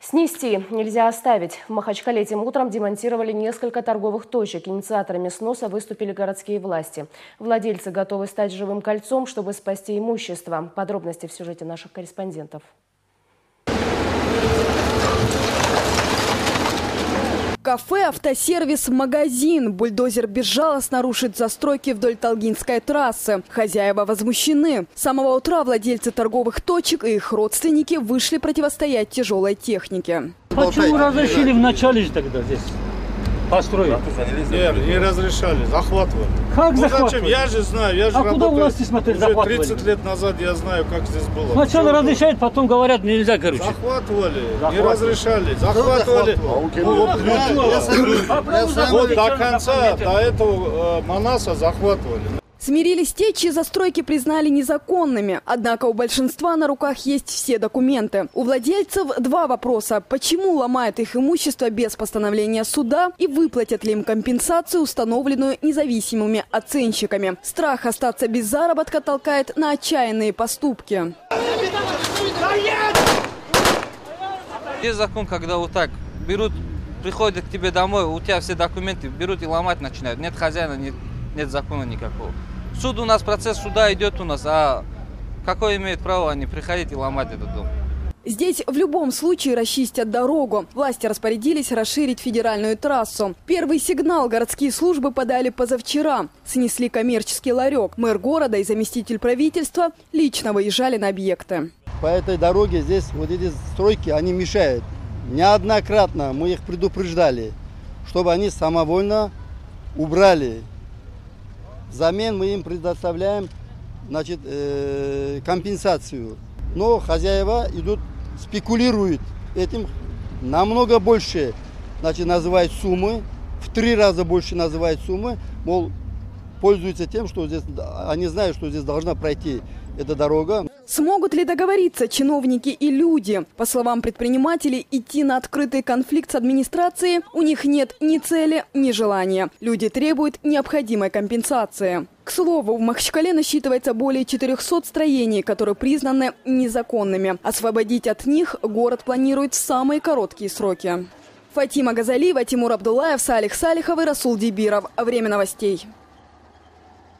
Снести нельзя оставить. В Махачкале этим утром демонтировали несколько торговых точек. Инициаторами сноса выступили городские власти. Владельцы готовы стать живым кольцом, чтобы спасти имущество. Подробности в сюжете наших корреспондентов. Кафе, автосервис, магазин. Бульдозер безжалостно рушит застройки вдоль Талгинской трассы. Хозяева возмущены. С самого утра владельцы торговых точек и их родственники вышли противостоять тяжелой технике. Почему разрешили вначале же тогда здесь построить? Нет, не разрешали, захватывали. Как захватывали? Зачем? Я же знаю, я же куда работаю. власти смотрели, захватывали? 30 лет назад я знаю, как здесь было. Сначала разрешают, потом говорят, нельзя, короче. Захватывали, не разрешали, захватывали. Вот до конца, до этого Манаса захватывали. Смирились те, чьи застройки признали незаконными. Однако у большинства на руках есть все документы. У владельцев два вопроса. Почему ломают их имущество без постановления суда и выплатят ли им компенсацию, установленную независимыми оценщиками. Страх остаться без заработка толкает на отчаянные поступки. Есть закон, когда вот так берут, приходят к тебе домой, у тебя все документы, берут и ломать начинают. Нет хозяина, нет закона никакого. Суд у нас, процесс суда идет у нас, а какое имеют право они приходить и ломать этот дом? Здесь в любом случае расчистят дорогу. Власти распорядились расширить федеральную трассу. Первый сигнал городские службы подали позавчера. Снесли коммерческий ларек. Мэр города и заместитель правительства лично выезжали на объекты. По этой дороге здесь вот эти стройки, они мешают. Неоднократно мы их предупреждали, чтобы они самовольно убрали. Взамен мы им предоставляем, значит, компенсацию. Но хозяева идут, спекулируют этим намного больше, значит, называют суммы, в 3 раза больше называют суммы, мол, пользуются тем, что здесь, они знают, что здесь должна пройти эта дорога. Смогут ли договориться чиновники и люди? По словам предпринимателей, идти на открытый конфликт с администрацией у них нет ни цели, ни желания. Люди требуют необходимой компенсации. К слову, в Махачкале насчитывается более 400 строений, которые признаны незаконными. Освободить от них город планирует в самые короткие сроки. Фатима Газалиева, Тимур Абдуллаев, Салих Салихов и Расул Дибиров. Время новостей.